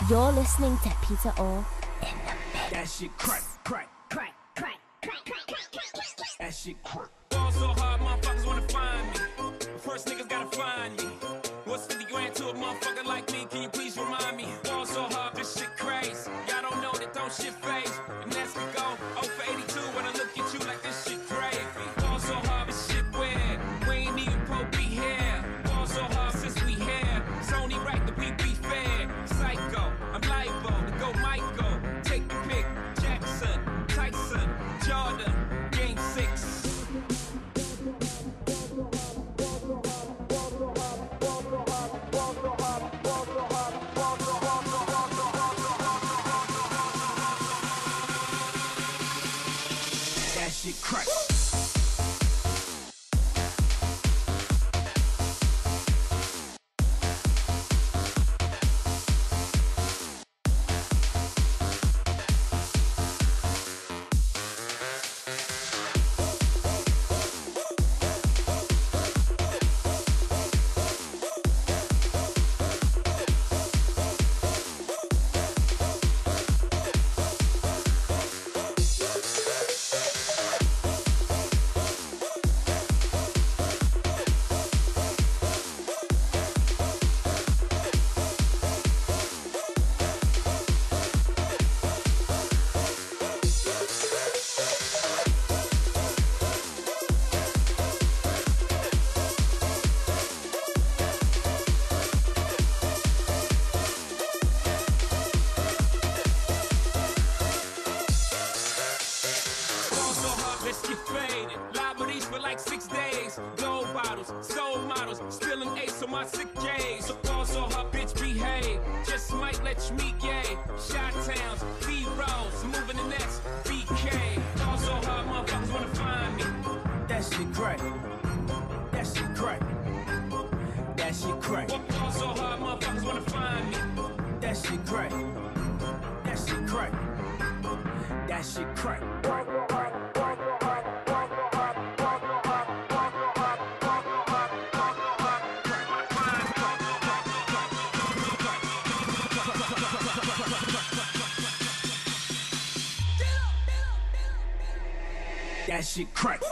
You're listening to Peter Orr in the mix. That shit crack, crack, crack, crack, crack, crack, crack, crack. That shit crack. Ball so hard, motherfuckers wanna find me. First niggas gotta find me. What's 50 grand to a motherfucker like me? Can you please remind me? Ball so hard, this shit crazy. Y'all don't know that don't shit phase. And that's we go 0 for 82 when I look at you like this shit gravy. Ball so hard, this shit weird. We ain't even pro be here. Ball so hard since we here. It's only right that we be fair. Psycho, I'm liable to go Michael. Take the pick. Jackson, Tyson, Jordan, Game 6. That shit crack. That shit crack.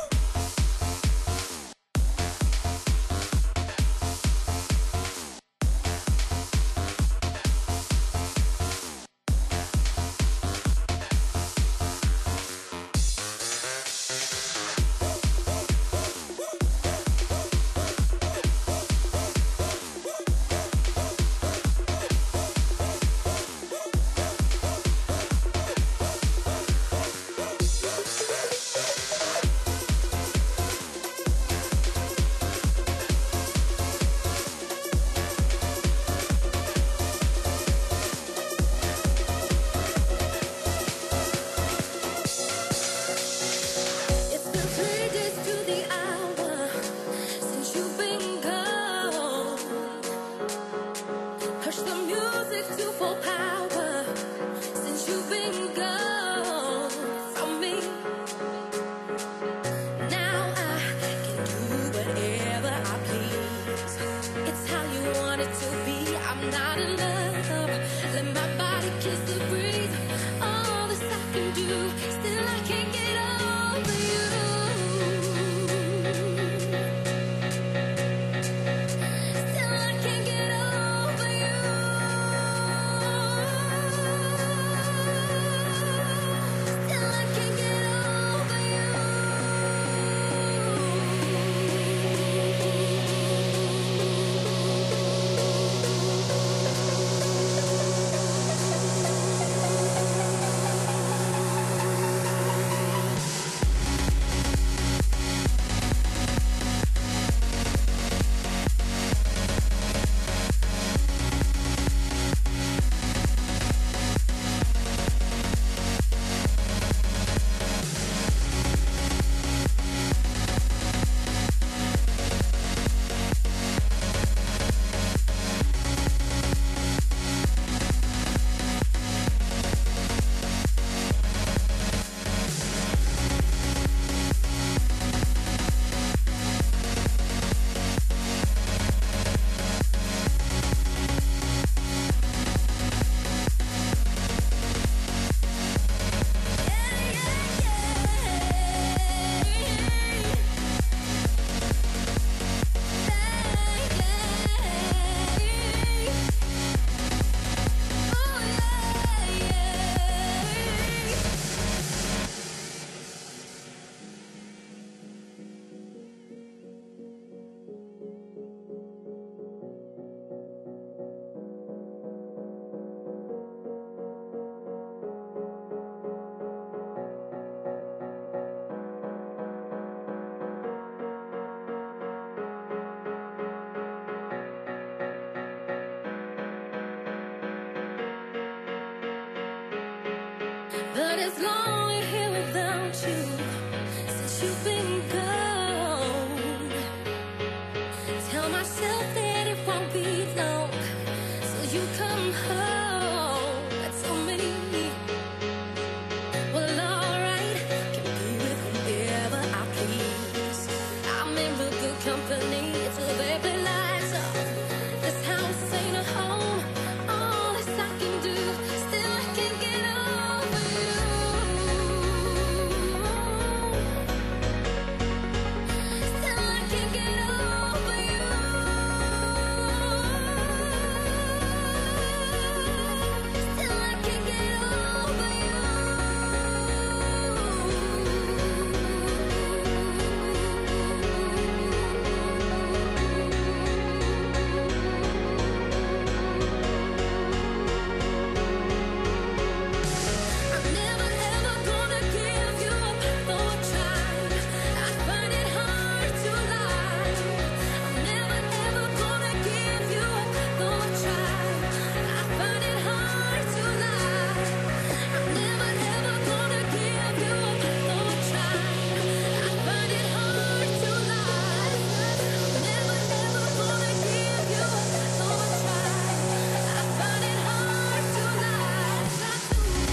but it's lonely here without you. Since you've been gone, tell myself that it won't be long till you come home. Tell me, well, alright, can be with whomever I please. I'm in real good company till baby lights off. This house ain't a home. All this I can do, still I can't get over you. Still I can't get over you. Still I can't get over you. I'm never ever gonna give you up though I try. I find it hard to lie. I'm never ever gonna give you up though I try. I find it hard to lie. I'm never ever gonna give you up though I try. I find it hard to lie. I'm never ever gonna give you up though I try. I find it hard to lie. Try to.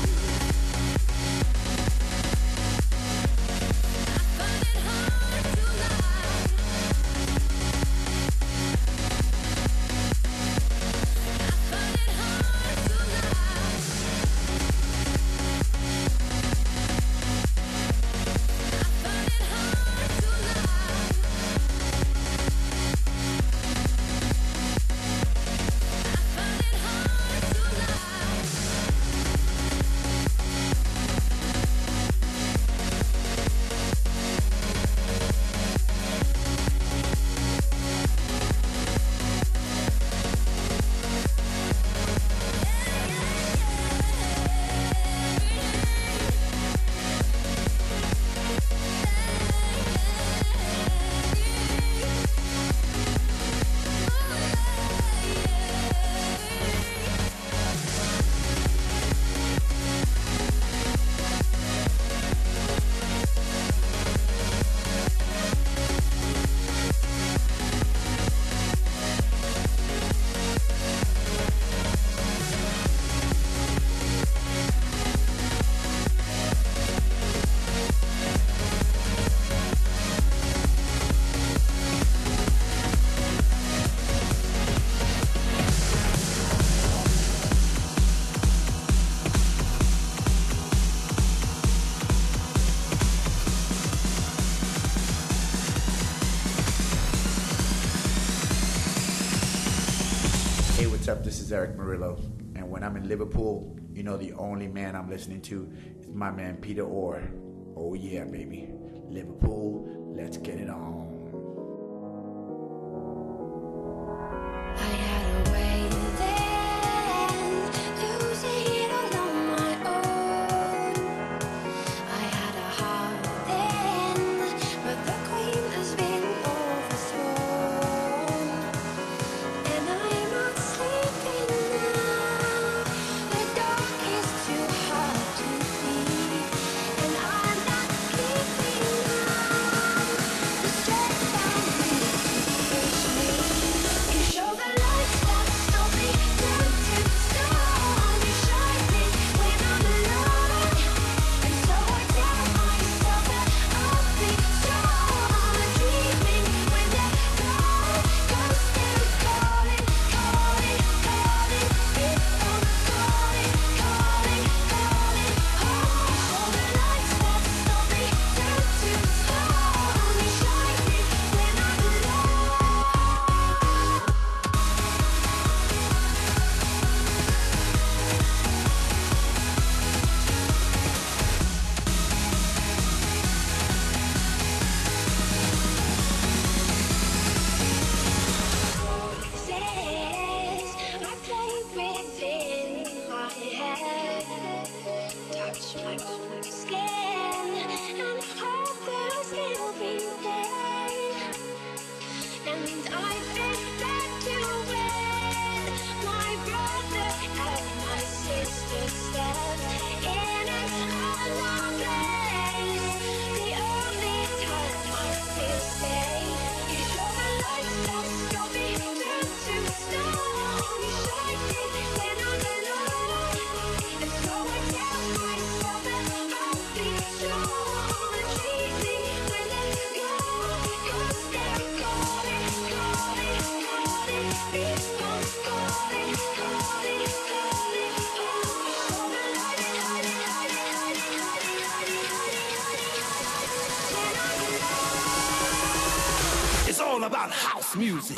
Hey, what's up? This is Eric Murillo. And when I'm in Liverpool, you know the only man I'm listening to is my man Peter Orr. Oh yeah, baby. Liverpool, let's get it on. I had a way then, losing it all on my own. I had a heart then, but the queen has been overthrown. And I'm not sleeping now. The dark is too hard to see, and I'm not keeping on. The this music.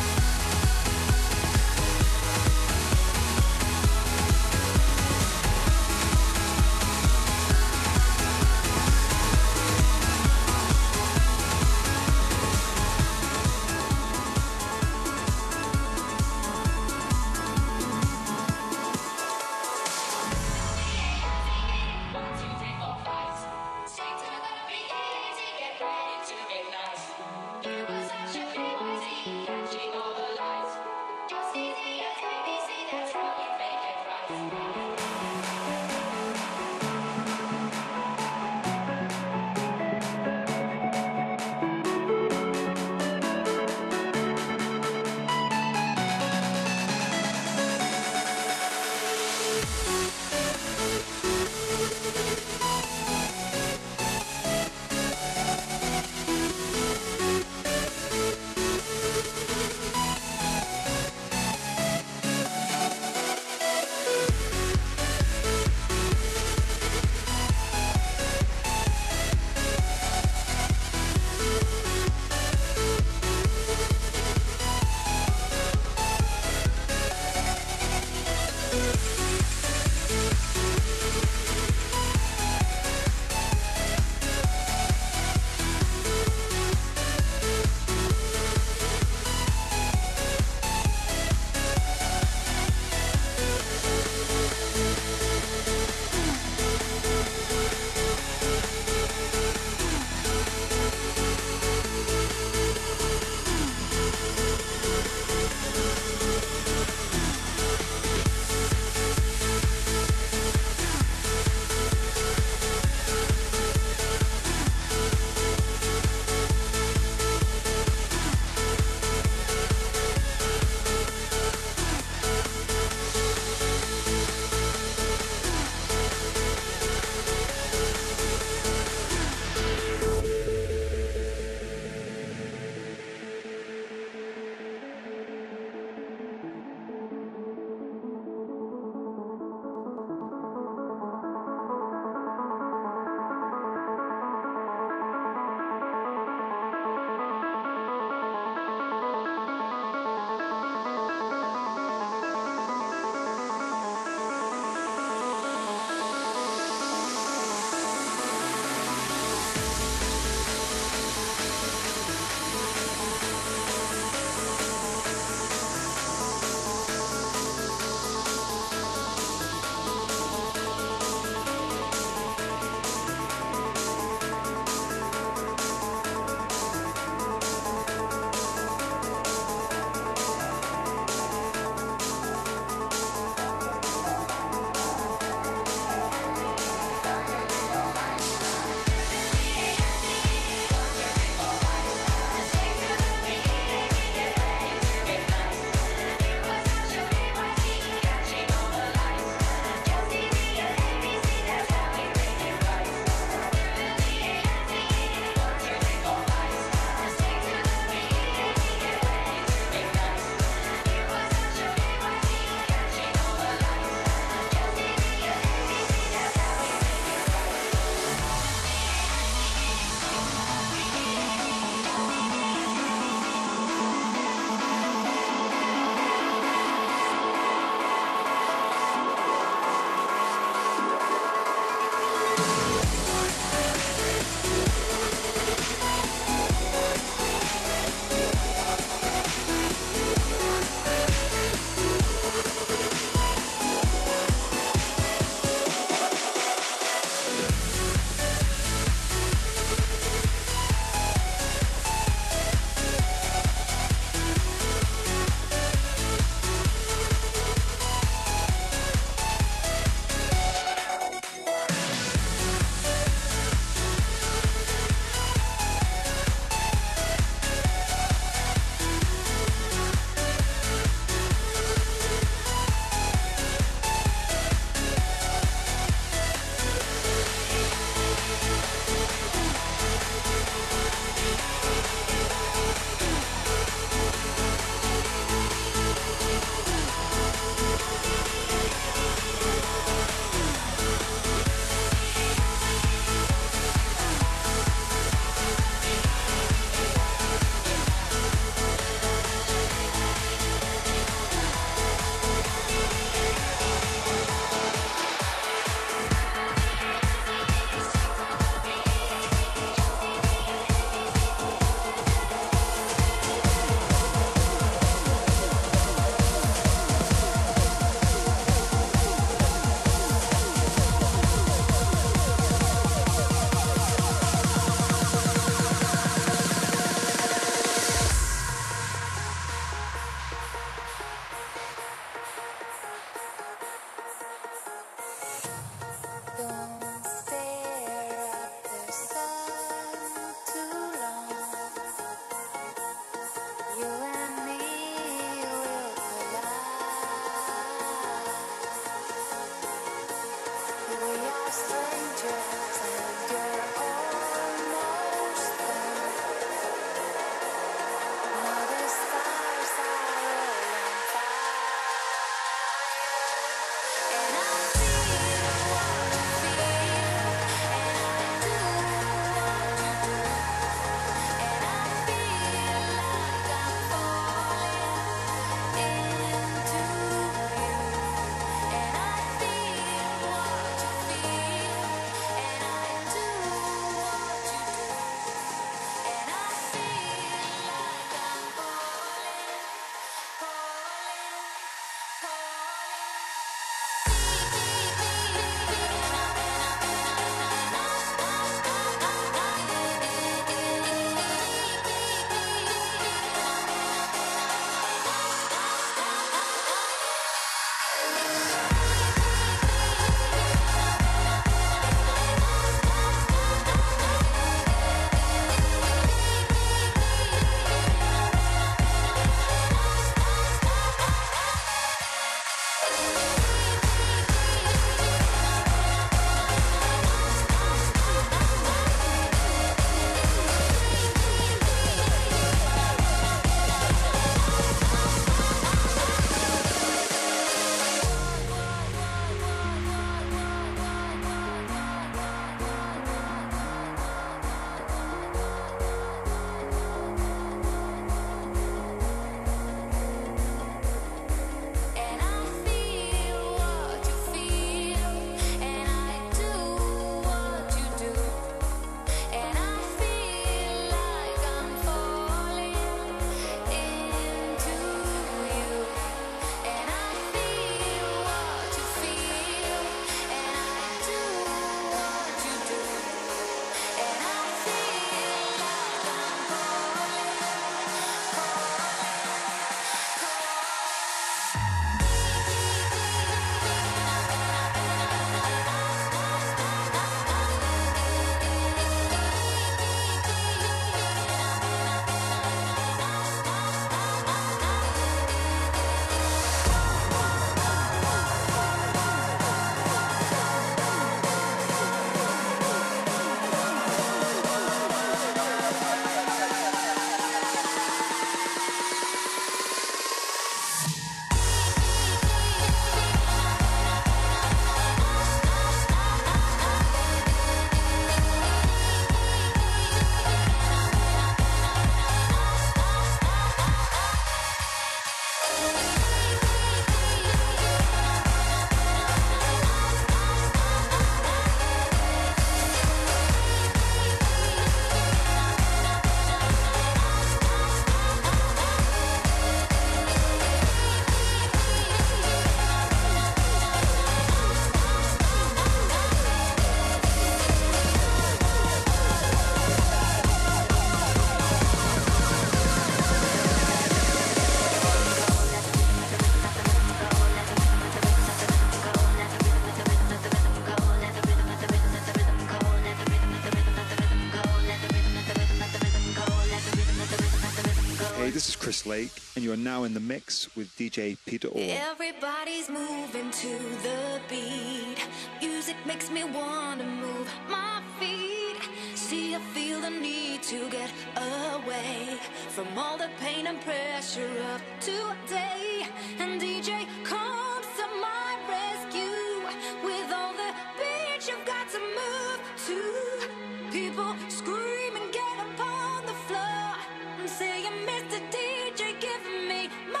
Hey, this is Chris Lake, and you are now in the mix with DJ Peter Orr. Everybody's moving to the beat. Music makes me wanna move my feet. See, I feel the need to get away from all the pain and pressure of today. And DJ comes to my rescue with all the beats you've got to move to. People scream and get upon the floor and saying, Mr. DJ, give me more.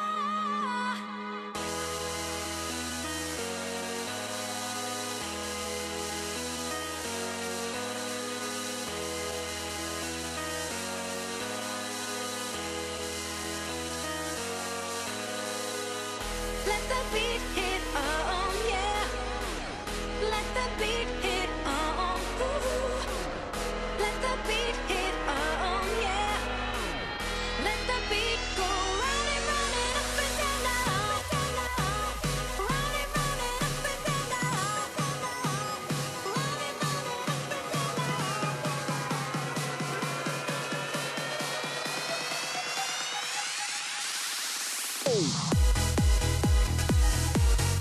Let the beat hit on, yeah. Let the beat hit on, ooh. Let the beat hit on, yeah. Let the beat go round and round and up and down now. Round and round and up and down now. Round and round and up and down now.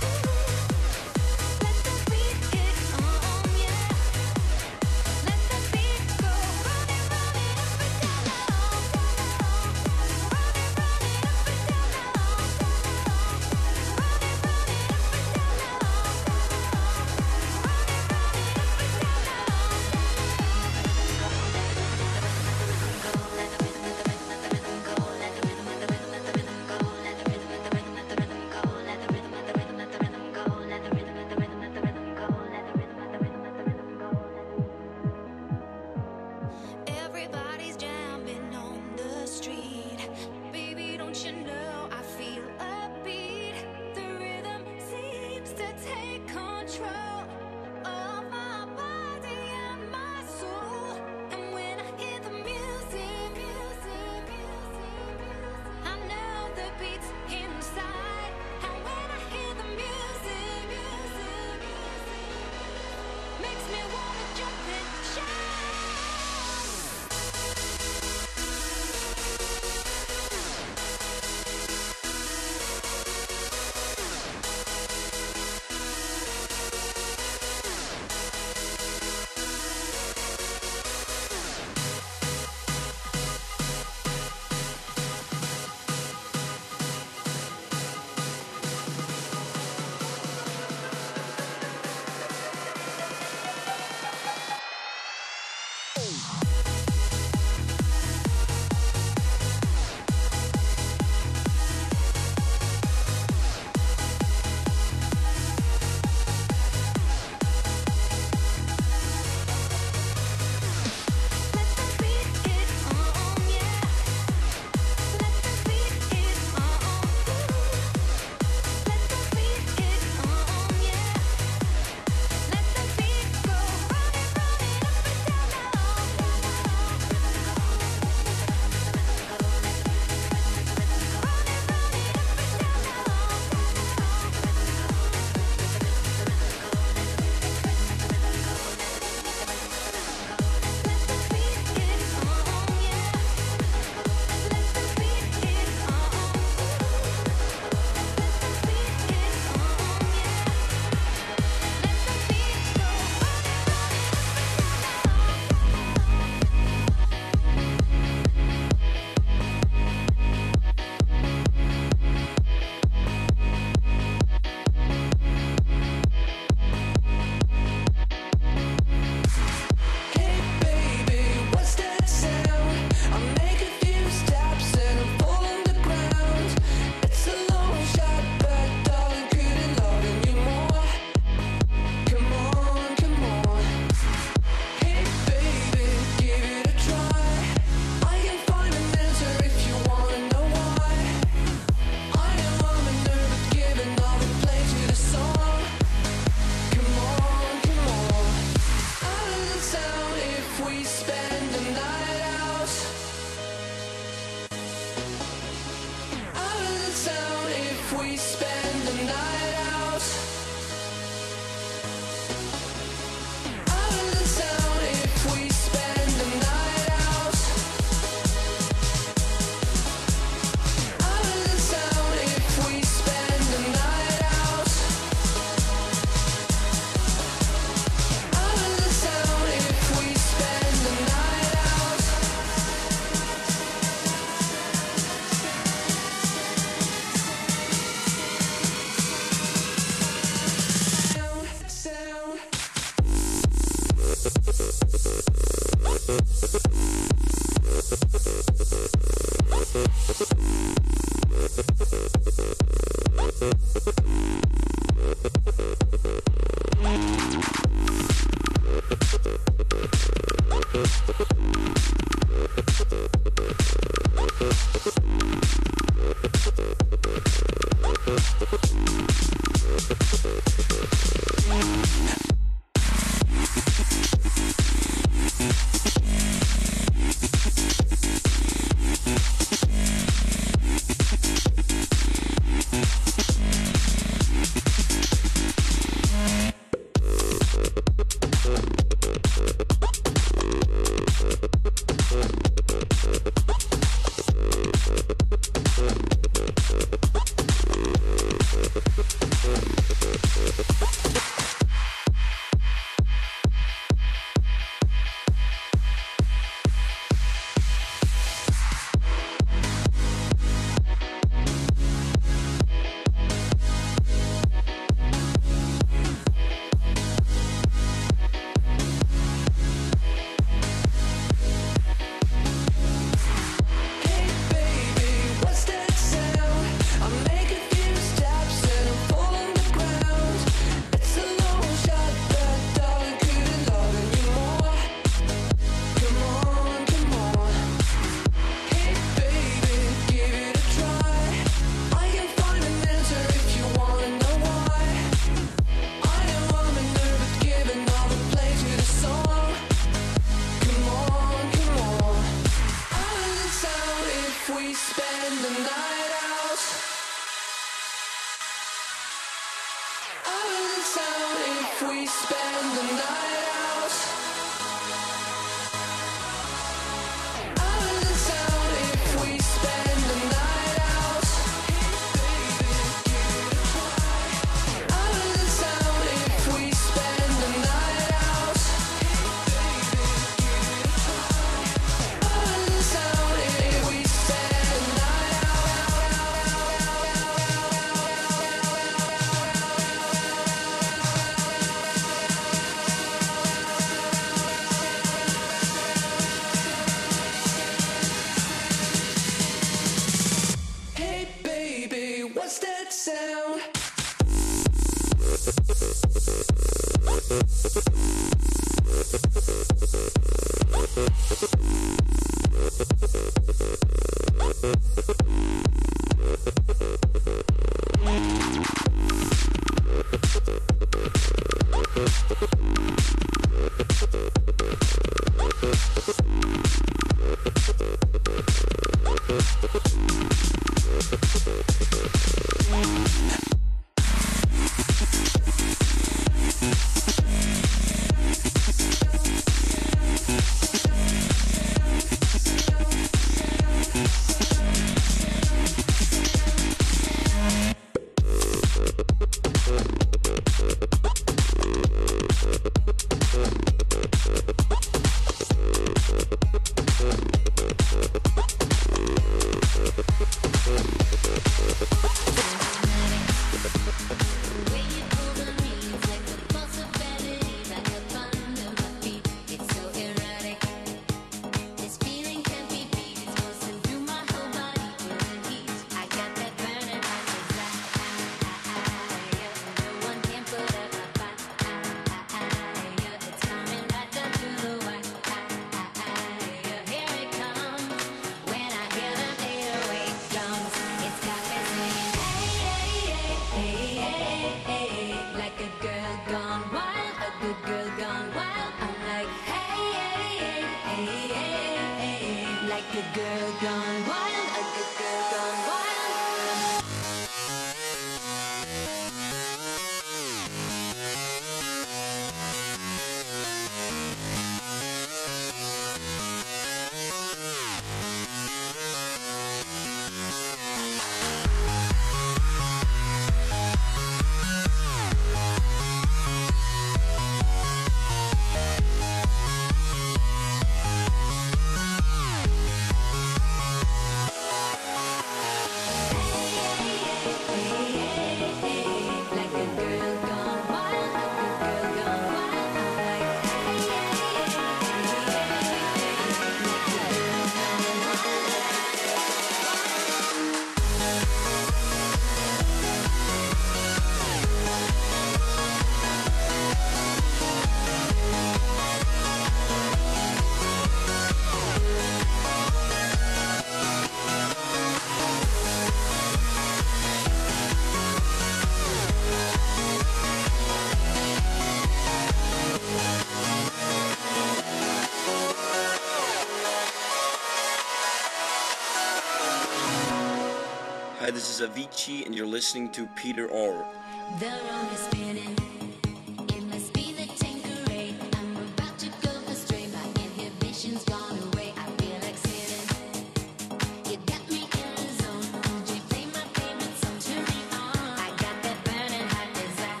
this is Avicii, and you're listening to Peter Orr. The room is spinning. It must be the Tanqueray. I'm about to go astray. My inhibitions gone away. I feel like sinning. You got me in the zone. Would you play my favorite song? Turn me on. I got that burning hot desire.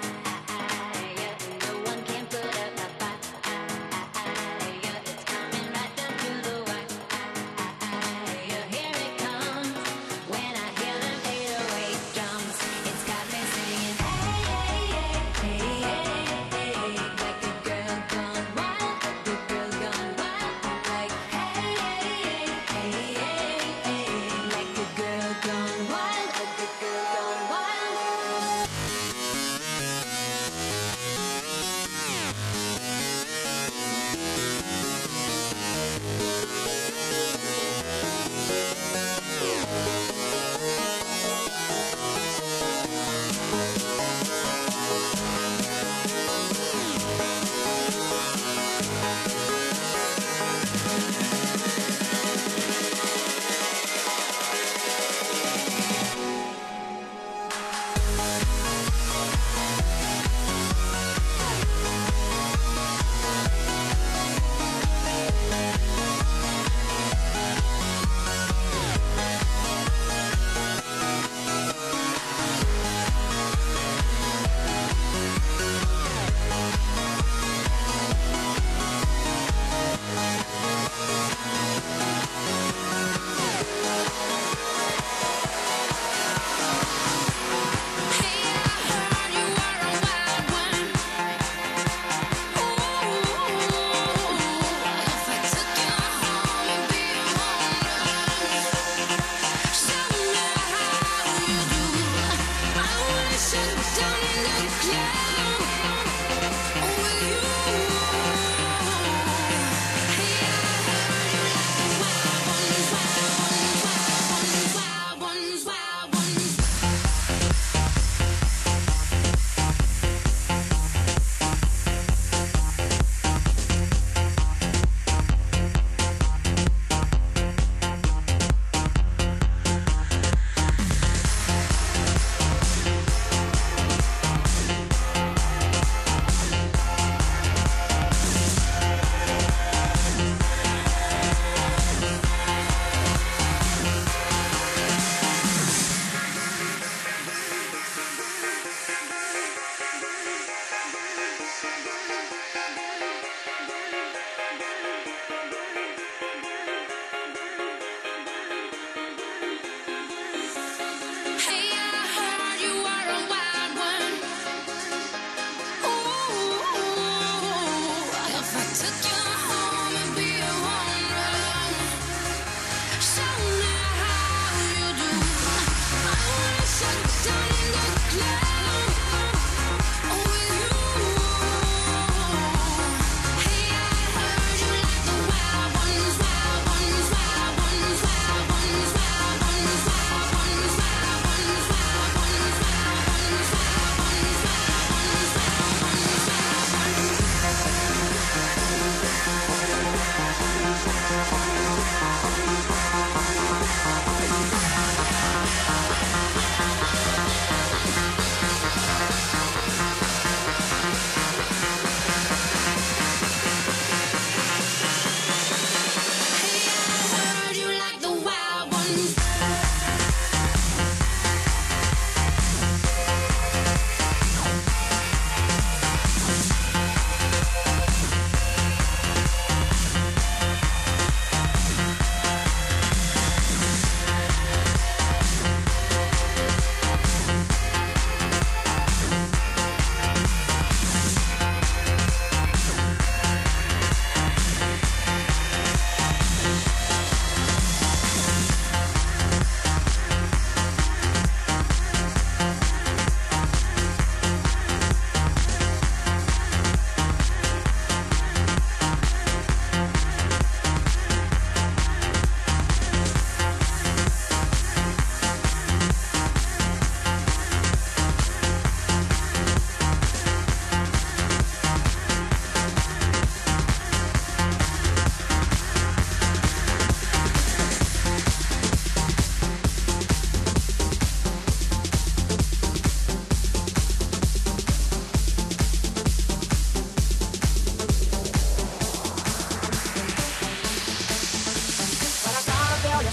No one can put up my fire. It's coming right down to the wire. Here it comes. When I hear them 808 drums, it's got me singing. Hey, hey, hey.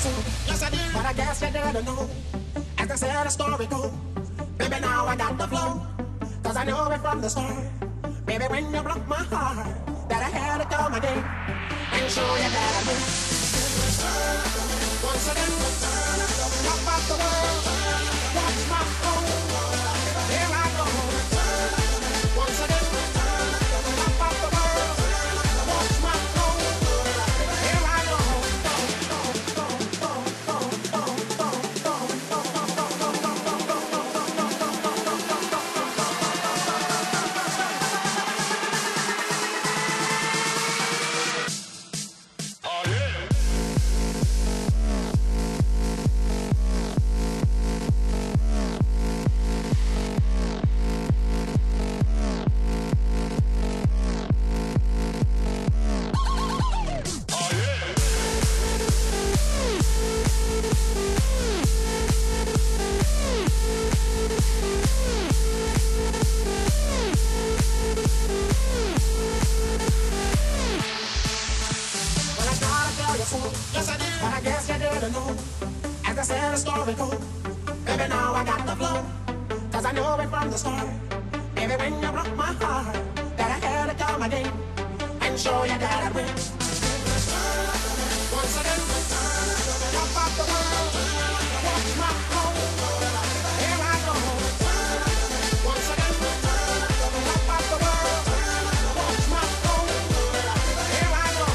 soon. Yes, I did, but I guess you didn't know. As I said, the story goes. Baby, now I got the flow. Cause I know it from the start. Baby, when you broke my heart, that I had to call my name and show you that I knew. Once again, top of the world, watch my home. Here I go. Once again, top of the world, watch my home. Here I go. Yes, I did, but I guess you didn't know. As I said, the story goes. Baby, now I got the flow. Cause I know it from the start. Baby, when you broke my heart, that I had to call my name and show you that I win. Once again, top of the world, watch my home. Here I go. Once again, top of the world, watch my home. Here I go.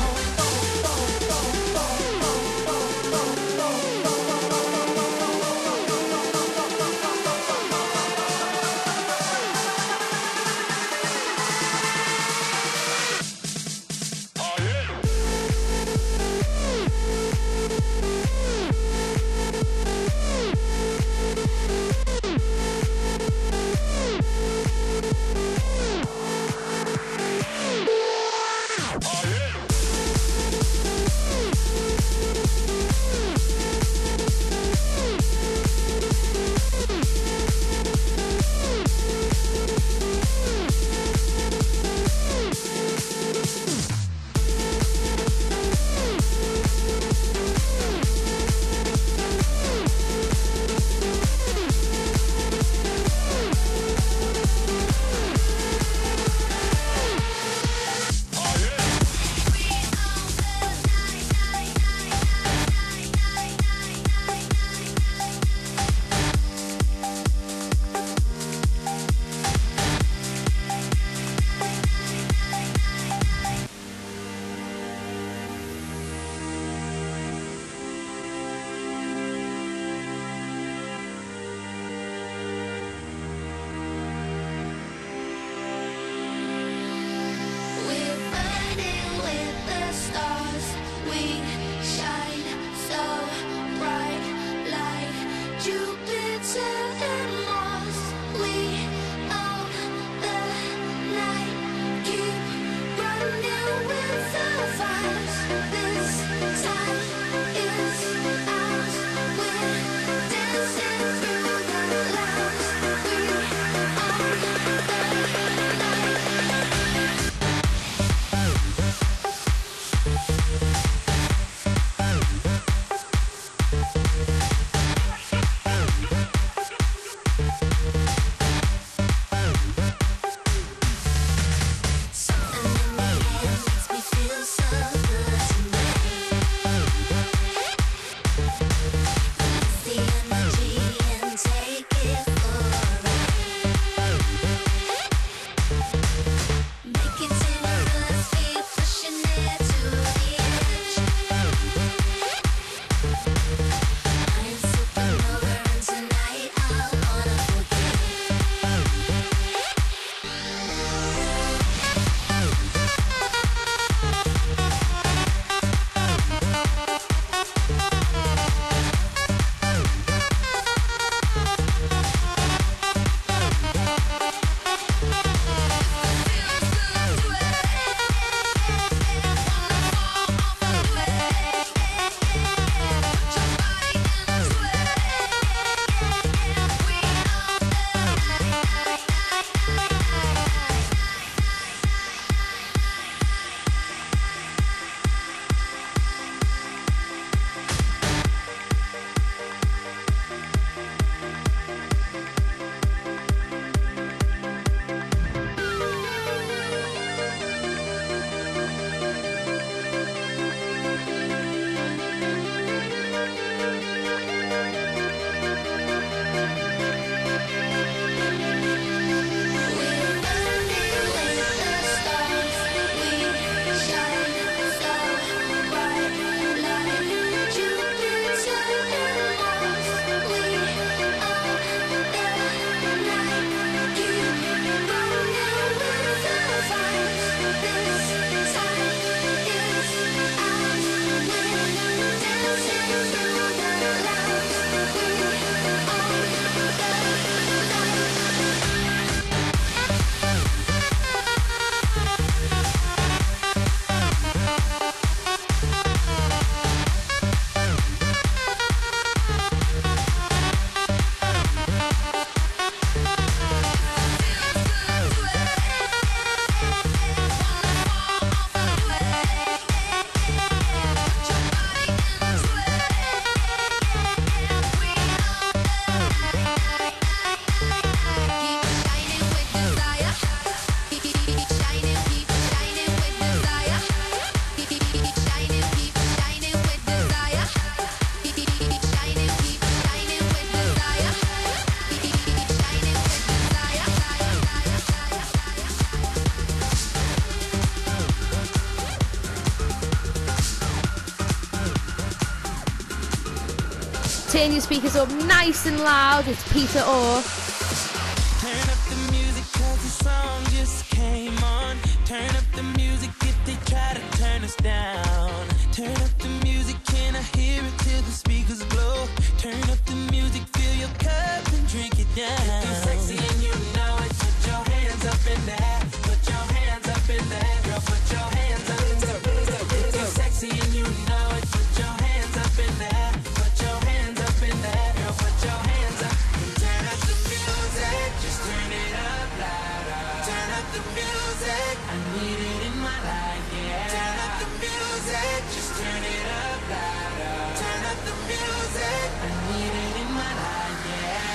Turn your speakers up nice and loud. It's Peter Orr. Turn up the music 'cause the song just came on. Turn up the music if they try to turn us down. Turn up the music, can I hear it till the speakers blow? Turn up the music, fill your cup and drink it down. If you're sexy and you know it, put your hands up in there. Put your hands up in there. Girl, put your hands up in there. If you're sexy and you know it, put your hands up in there. Put your hands up in there. Girl, put your hands up. Turn up the music, just turn it up louder. Turn up the music, I need it in my life, yeah. Turn up the music, just turn it up louder. Turn up the music, I need it in my life, yeah.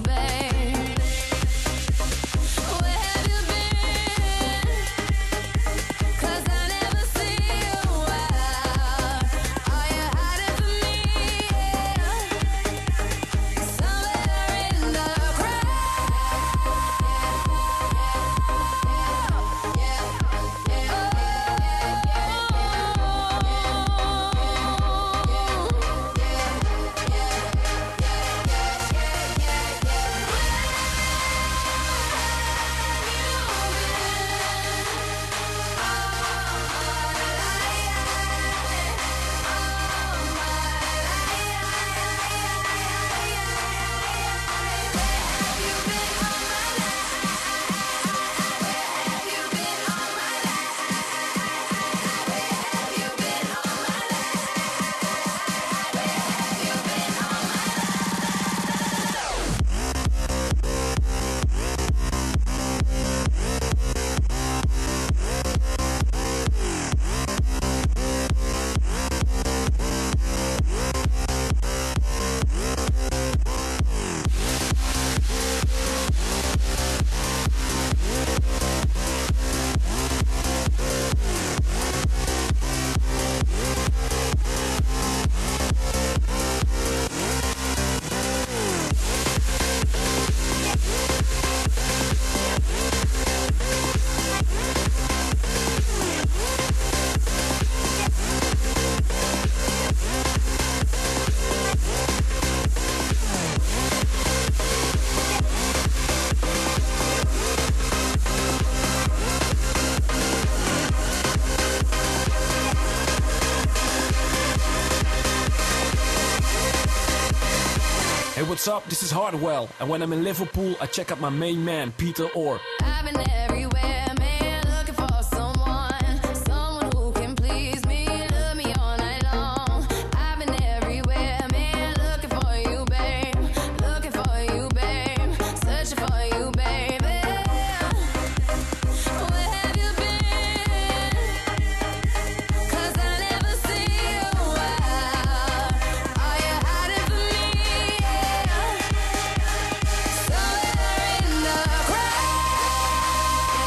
babe? Where have you been? 'Cause I never see you out. Are you hiding from me? Somewhere in the crowd. Hey, what's up? This is Hardwell, and when I'm in Liverpool, I check out my main man, Peter Orr. I've been everywhere, man, looking for someone who can please me, love me all night long. I've been everywhere, man, looking for you, babe, searching for you, baby. Where have you been? 'Cause I never see you out. Are you hiding from me? Somewhere in the crowd.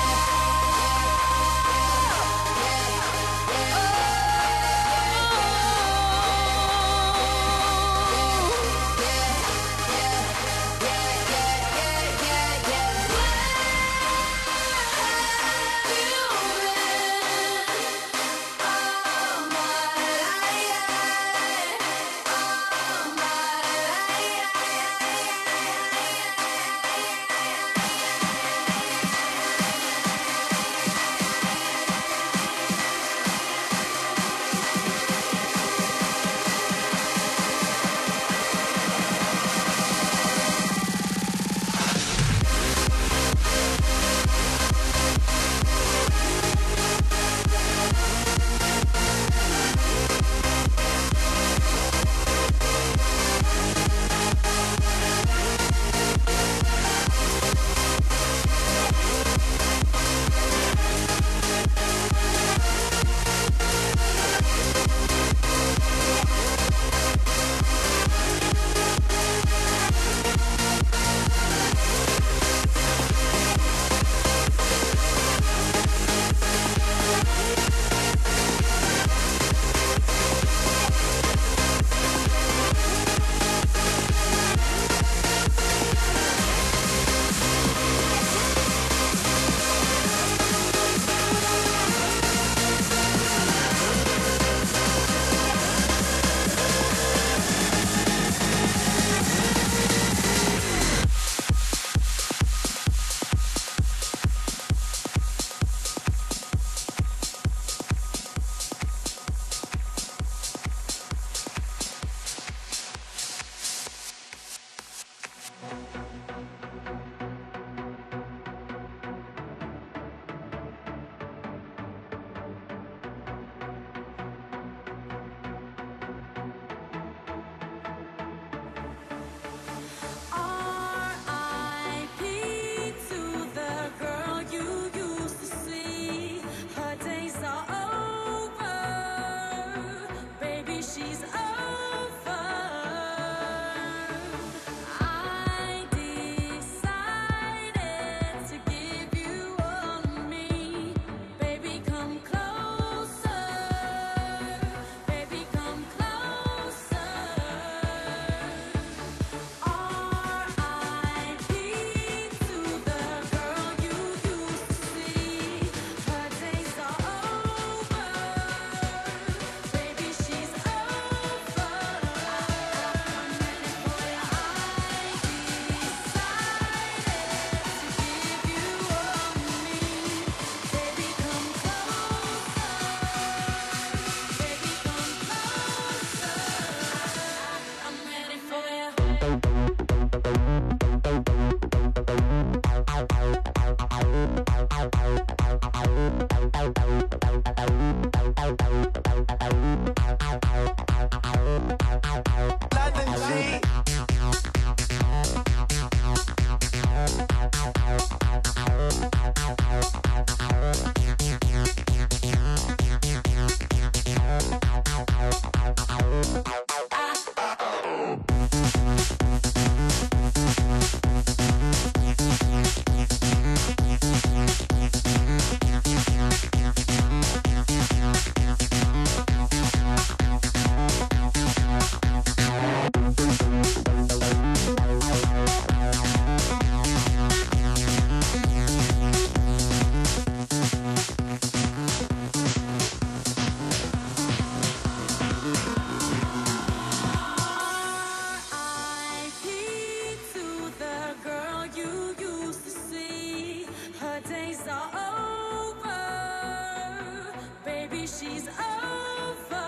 are over. Baby, she's over.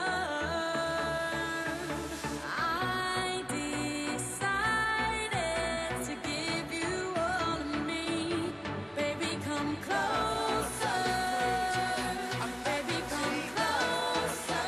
I decided to give you all of me. Baby, come closer. Baby, come closer.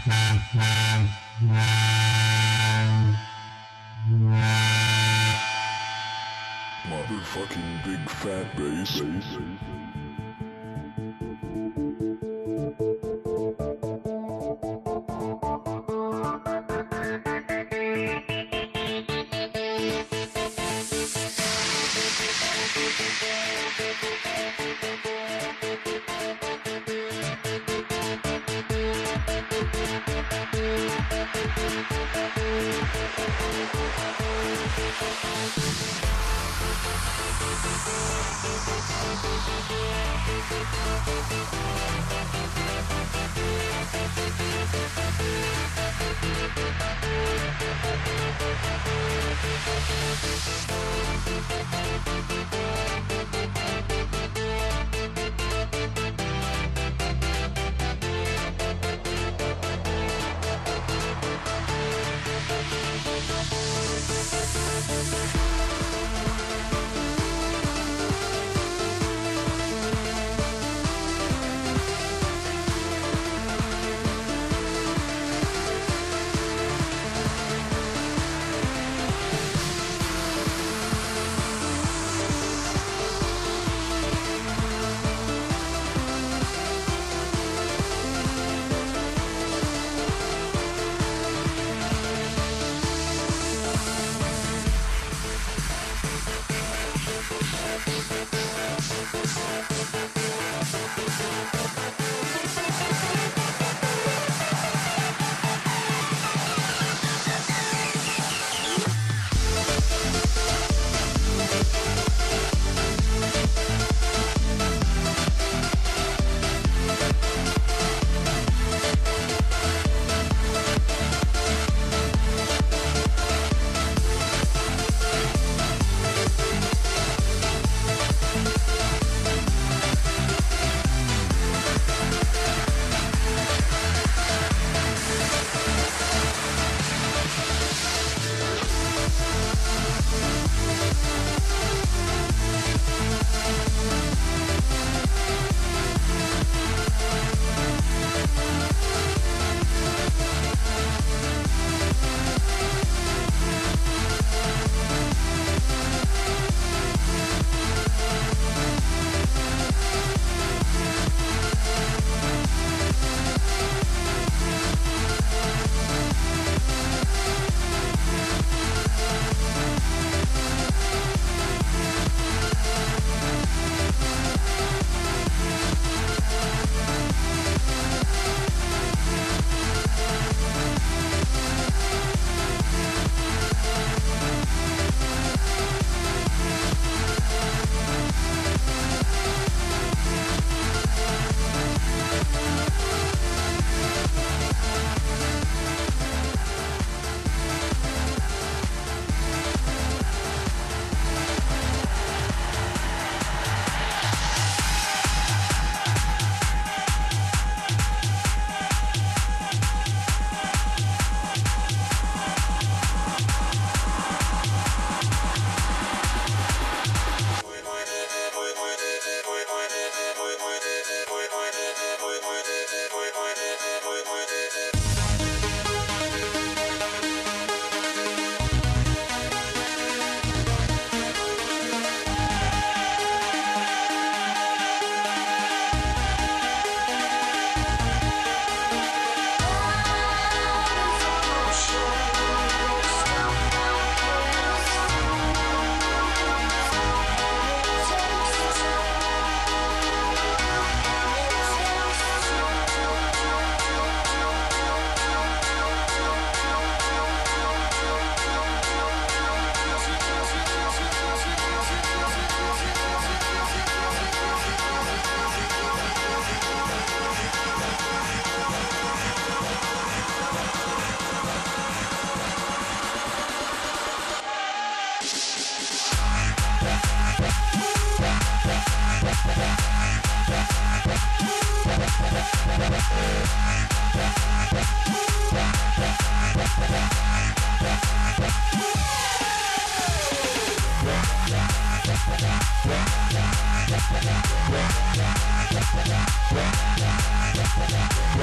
Motherfucking big fat bass.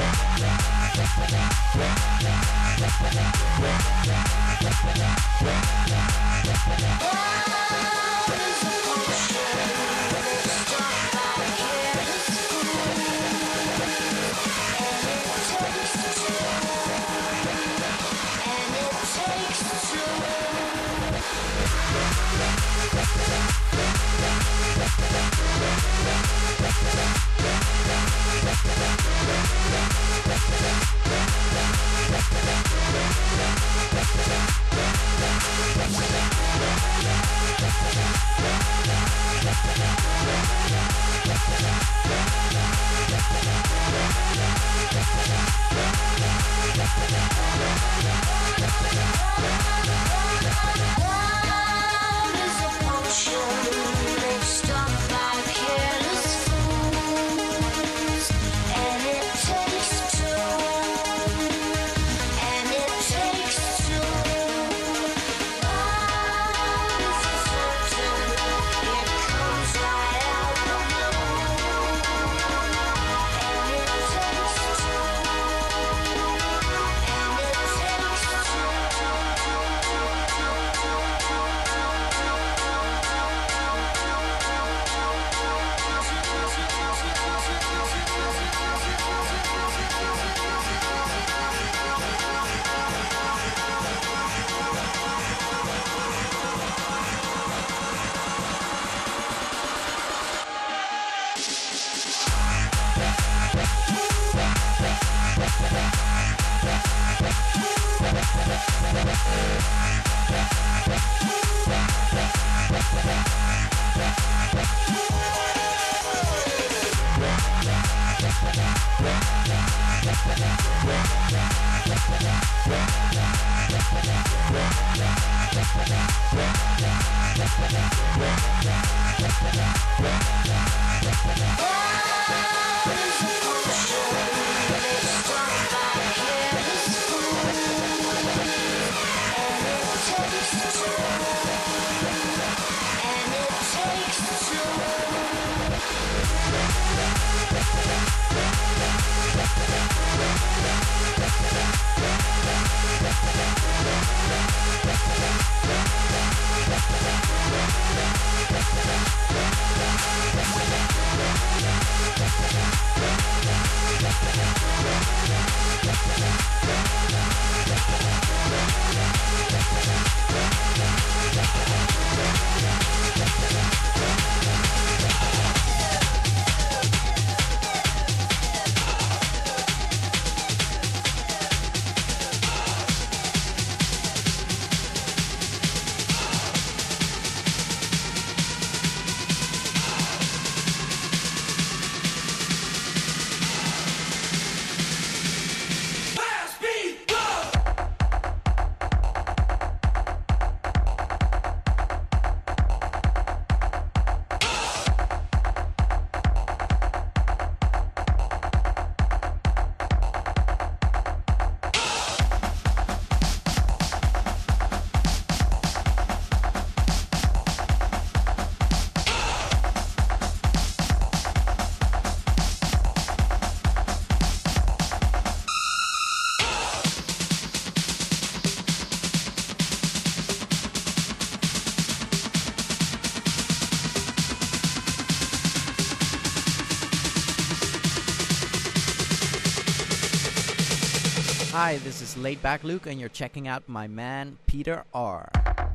Hi, this is Laid Back Luke, and you're checking out my man, Peter R.